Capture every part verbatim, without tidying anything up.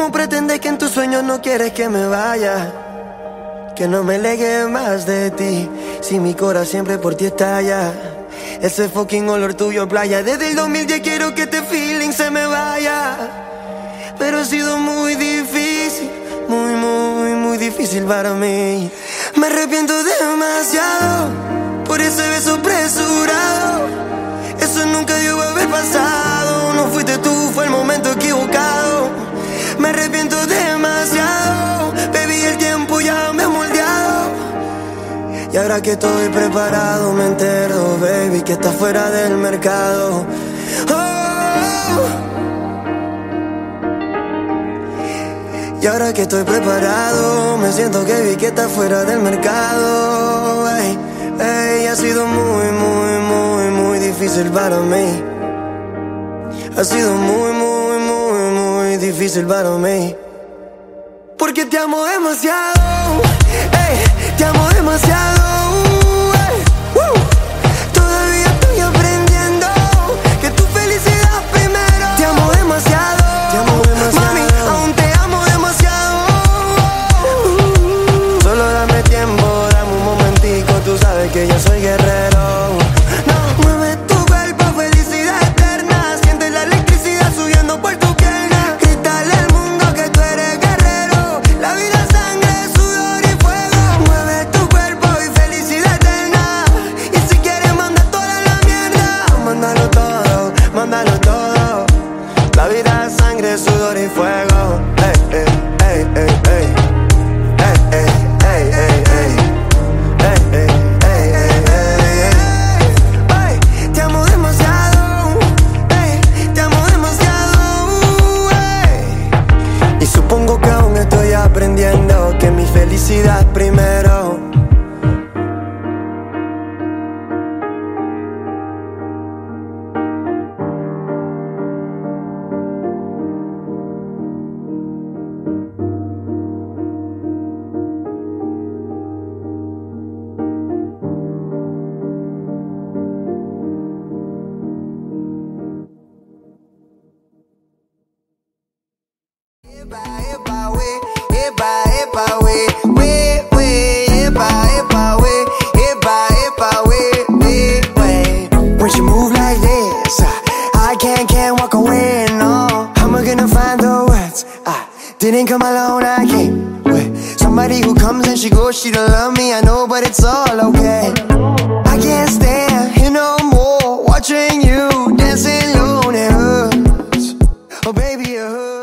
¿Cómo pretendes que en tus sueños no quieres que me vaya? Que no me legue más de ti, si mi corazón siempre por ti estalla. Ese fucking olor tuyo playa. Desde el dos mil diez quiero que este feeling se me vaya. Pero ha sido muy difícil, muy, muy, muy difícil para mí. Me arrepiento demasiado por ese beso apresurado. Eso nunca debió haber pasado. No fuiste tú, fue el momento equivocado. Me arrepiento demasiado, baby, el tiempo ya me ha moldeado. Y ahora que estoy preparado me entero, baby, que estás fuera del mercado. Oh. Y ahora que estoy preparado me siento que vi que estás fuera del mercado. Ey, ey, ha sido muy, muy, muy, muy difícil para mí. Ha sido muy, muy, muy, muy difícil para mí. Porque te amo demasiado, ey, te amo demasiado, ey, uh. Todavía estoy aprendiendo que tu felicidad primero. Te amo demasiado, te amo demasiado, mami, aún te amo demasiado. uh. Solo dame tiempo, dame un momentico, tú sabes que yo soy guerrero. No, mueve tu cuerpo, felicidad eterna. Siente la electricidad subiendo por tu pierna. Grítale al mundo que tú eres guerrero. La vida, sangre, sudor y fuego. Mueve tu cuerpo y felicidad eterna. Y si quieres manda toda la mierda, mándalo todo, mándalo todo. La vida, sangre, sudor y fuego. Ey, ey, ey, ey, ey. Ey, ey, ey, ey, ey. Ey, ey, ey, ey, ey, ey. Te amo demasiado, ey, te amo demasiado, ey. Y supongo que aún estoy aprendiendo que mi felicidad primero. When she move like this, I can't, can't walk away, no. How am I gonna find the words? I didn't come alone, I came with somebody who comes and she goes, she don't love me, I know, but it's all okay. I can't stand here no more, watching you dancing alone, it hurts. Oh baby, it hurts.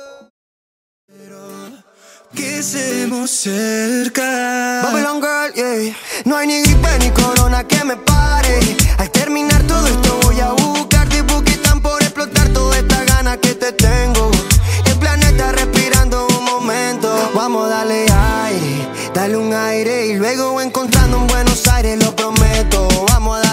Que estemos cerca. Babylon girl, yeah. No hay ni gripe ni corona que me pare. Al terminar todo esto voy a buscarte porque están por explotar toda esta gana que te tengo. El planeta respirando un momento. Vamos a darle aire, dale un aire y luego encontrando en Buenos Aires, lo prometo. Vamos a darle